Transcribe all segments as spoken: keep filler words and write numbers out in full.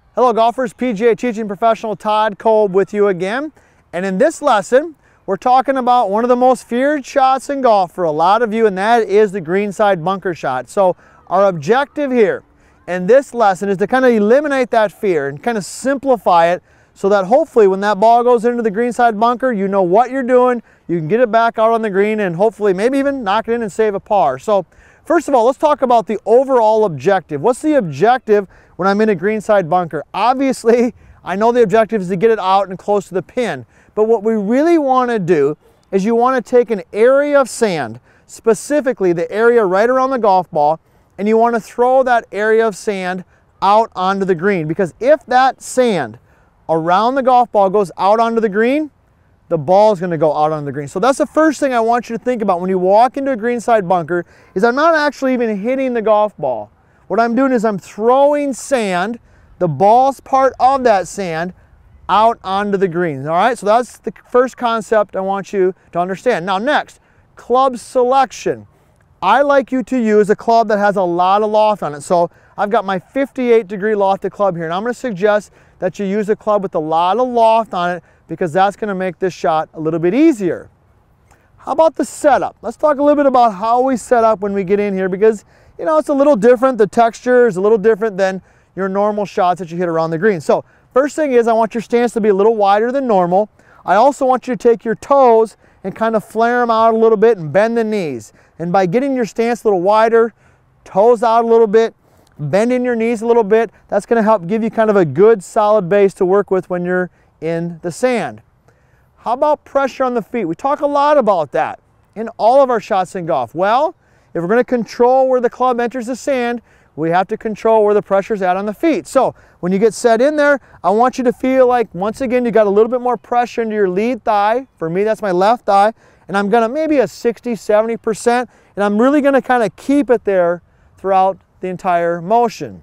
Hello golfers, P G A teaching professional Todd Kolb with you again. And in this lesson, we're talking about one of the most feared shots in golf for a lot of you, and that is the greenside bunker shot. So our objective here in this lesson is to kind of eliminate that fear and kind of simplify it so that hopefully when that ball goes into the greenside bunker, you know what you're doing, you can get it back out on the green and hopefully maybe even knock it in and save a par. So first of all, let's talk about the overall objective. What's the objective when I'm in a greenside bunker? Obviously, I know the objective is to get it out and close to the pin, but what we really want to do is you want to take an area of sand, specifically the area right around the golf ball, and you want to throw that area of sand out onto the green, because if that sand around the golf ball goes out onto the green, the ball is going to go out on the green. So that's the first thing I want you to think about when you walk into a greenside bunker, is I'm not actually even hitting the golf ball. What I'm doing is I'm throwing sand, the ball's part of that sand, out onto the green. All right, so that's the first concept I want you to understand. Now next, club selection. I like you to use a club that has a lot of loft on it. So I've got my fifty-eight degree lofted club here, and I'm going to suggest that you use a club with a lot of loft on it, because that's going to make this shot a little bit easier. How about the setup? Let's talk a little bit about how we set up when we get in here, because you know it's a little different. The texture is a little different than your normal shots that you hit around the green. So first thing is I want your stance to be a little wider than normal. I also want you to take your toes and kind of flare them out a little bit and bend the knees. And by getting your stance a little wider, toes out a little bit, bending your knees a little bit, that's going to help give you kind of a good solid base to work with when you're in the sand. How about pressure on the feet? We talk a lot about that in all of our shots in golf. Well, if we're going to control where the club enters the sand, we have to control where the pressure's at on the feet. So when you get set in there, I want you to feel like, once again, you got a little bit more pressure into your lead thigh. For me, that's my left thigh. And I'm going to maybe a sixty, seventy percent. And I'm really going to kind of keep it there throughout the entire motion.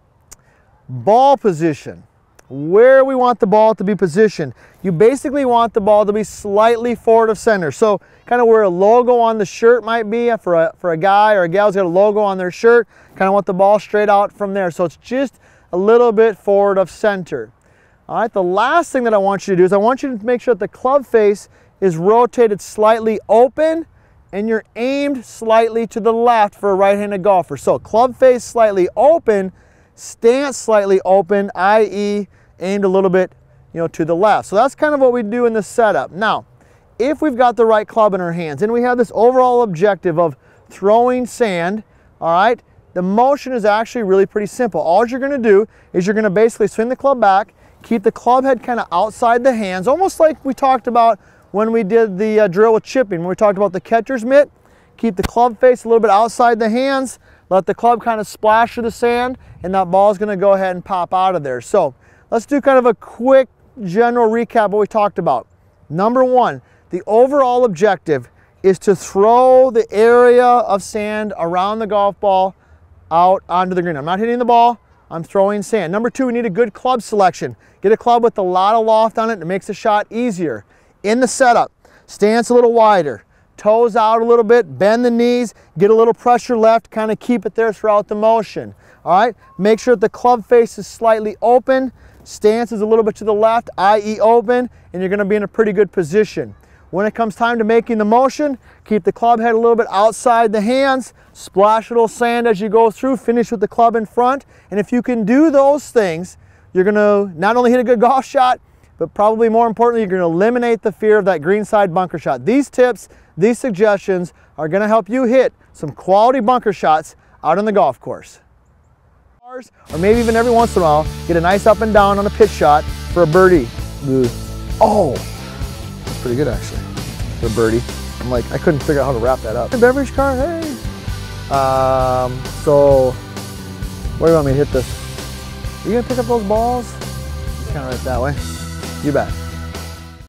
Ball position. Where we want the ball to be positioned. You basically want the ball to be slightly forward of center. So kind of where a logo on the shirt might be for a, for a guy or a gal's got a logo on their shirt, kind of want the ball straight out from there. So it's just a little bit forward of center. All right, the last thing that I want you to do is I want you to make sure that the club face is rotated slightly open and you're aimed slightly to the left for a right-handed golfer. So club face slightly open, stance slightly open, that is aimed a little bit, you know, to the left. So that's kind of what we do in the setup. Now, if we've got the right club in our hands and we have this overall objective of throwing sand, all right, the motion is actually really pretty simple. All you're going to do is you're going to basically swing the club back, keep the club head kind of outside the hands, almost like we talked about when we did the uh, drill with chipping, when we talked about the catcher's mitt. Keep the club face a little bit outside the hands, let the club kind of splash through the sand, and that ball is going to go ahead and pop out of there. So let's do kind of a quick general recap of what we talked about. Number one, the overall objective is to throw the area of sand around the golf ball out onto the green. I'm not hitting the ball, I'm throwing sand. Number two, we need a good club selection. Get a club with a lot of loft on it. It makes the shot easier. In the setup, stance a little wider, toes out a little bit, bend the knees, get a little pressure left, kind of keep it there throughout the motion. All right, make sure that the club face is slightly open, stance is a little bit to the left, that is open, and you're going to be in a pretty good position. When it comes time to making the motion, keep the club head a little bit outside the hands, splash a little sand as you go through, finish with the club in front, and if you can do those things, you're going to not only hit a good golf shot, but probably more importantly, you're going to eliminate the fear of that greenside bunker shot. These tips, these suggestions are going to help you hit some quality bunker shots out on the golf course. Or maybe even every once in a while, get a nice up and down on a pitch shot for a birdie. Oh, that's pretty good actually, for a birdie. I'm like, I couldn't figure out how to wrap that up. Hey, beverage car, hey. Um, so, where do you want me to hit this? Are you going to pick up those balls? Kind of right that way. You bet.